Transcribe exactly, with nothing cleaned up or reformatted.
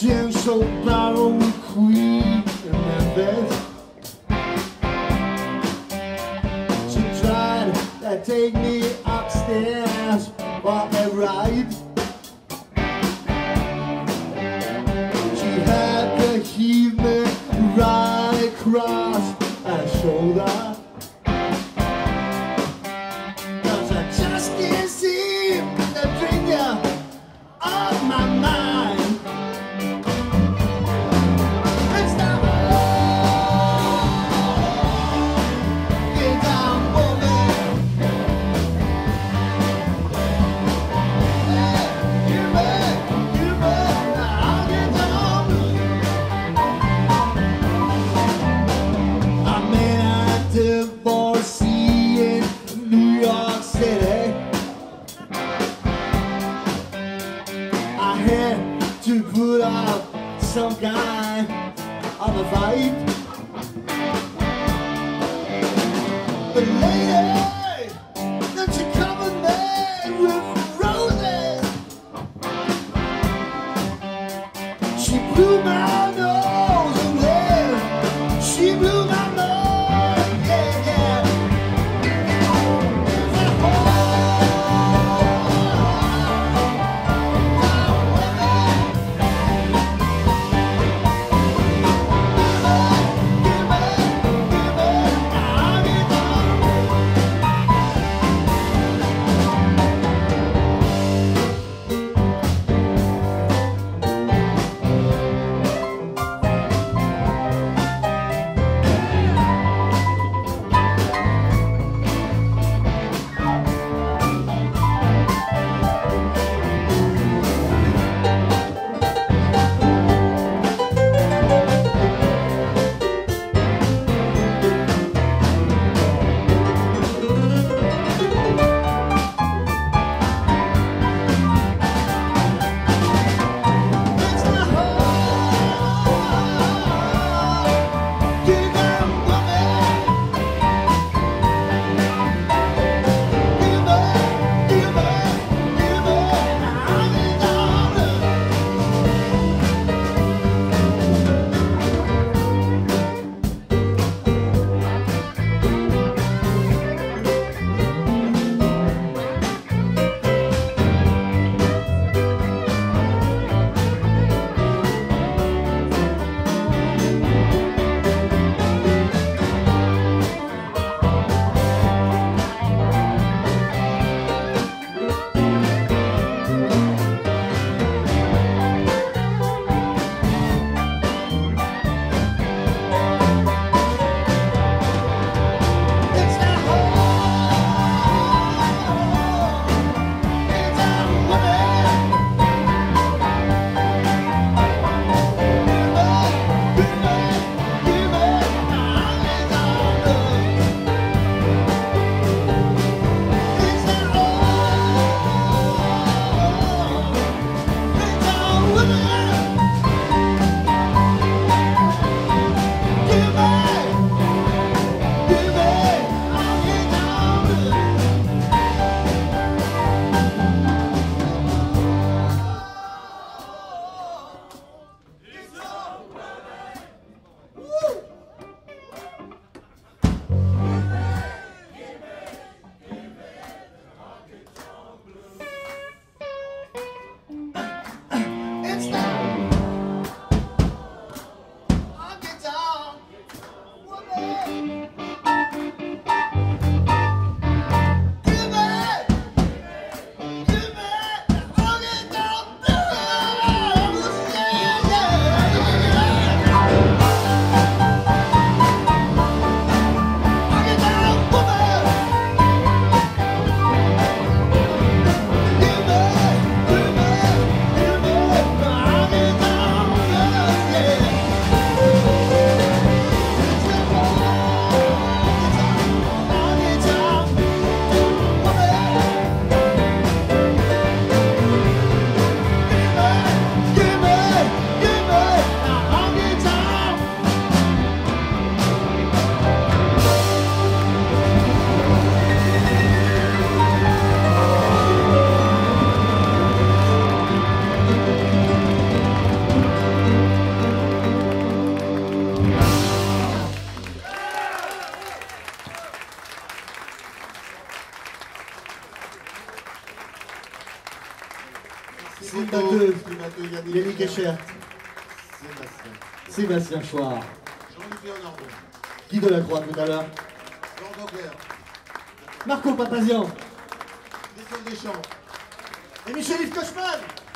gentle battle queen in Memphis. She tried to take me upstairs for a ride. She had to heave me right across her shoulder, 'cause I just can't seem to bring you off my mind. Divorcee in New York City, I had to put up some kind of a fight. But lady, don't you cover me with roses? She blew my nose away. She blew my nose. Sylvain Yannick Echer, Sébastien. Sébastien Chouard, Jean-Luc Léonardo. Guy Delacroix tout à l'heure, Jean Doguer. Marco Papazian Christophe Deschamps. et Michel-Yves Kochman.